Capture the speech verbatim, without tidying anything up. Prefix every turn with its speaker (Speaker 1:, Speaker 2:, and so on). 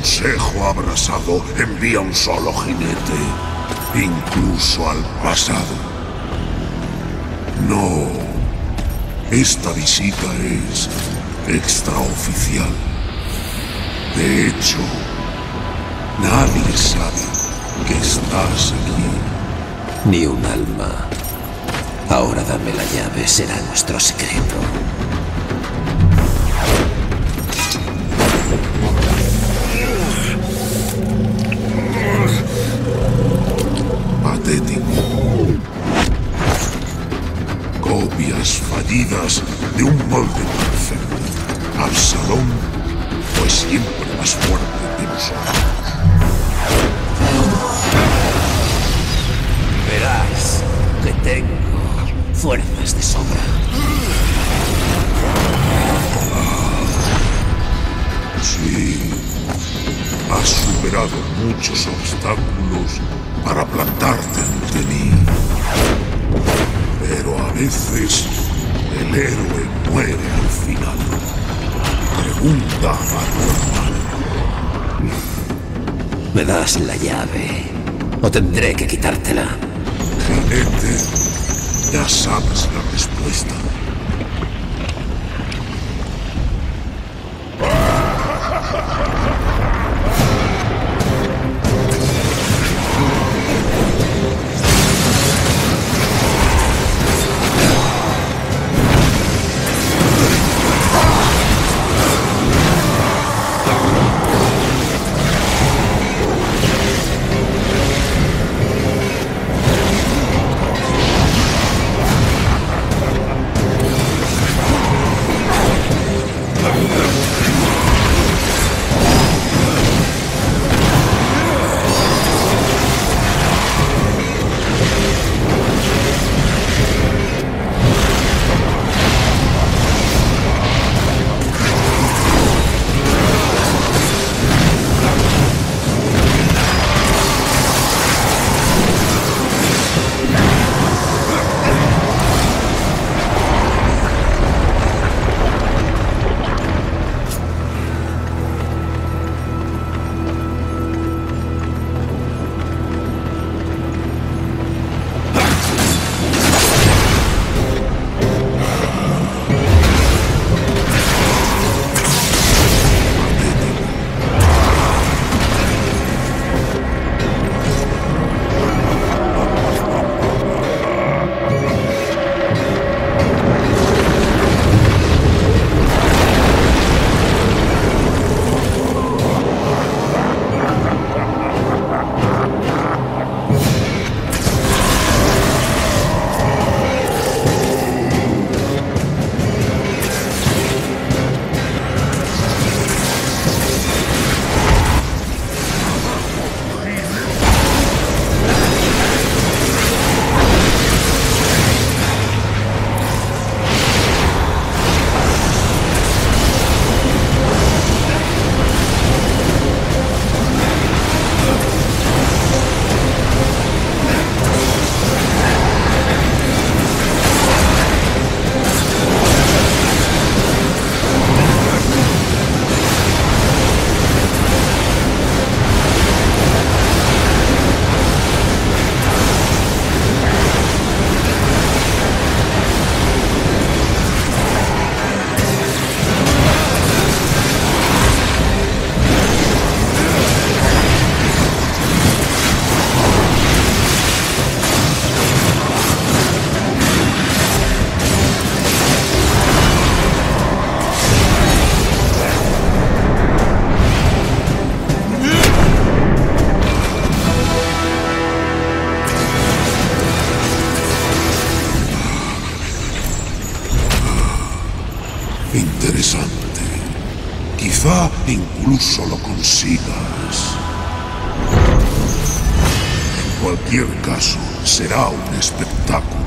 Speaker 1: consejo abrasado envía un solo jinete, incluso al pasado. No, esta visita es extraoficial. De hecho, nadie sabe que estás aquí.
Speaker 2: Ni un alma. Ahora dame la llave, será nuestro secreto.
Speaker 1: Patético. Copias fallidas de un molde perfecto. Absalón fue siempre más fuerte que nosotros.
Speaker 2: Verás que tengo fuerzas de sobra.
Speaker 1: Sí. Has superado muchos obstáculos para plantarte ante mí. Pero a veces el héroe muere al final. Pregunta a tu hermano.
Speaker 2: ¿Me das la llave o tendré que quitártela?
Speaker 1: Jinete, ya sabes la respuesta. Interesante. Quizá incluso lo consigas. En cualquier caso, será un espectáculo.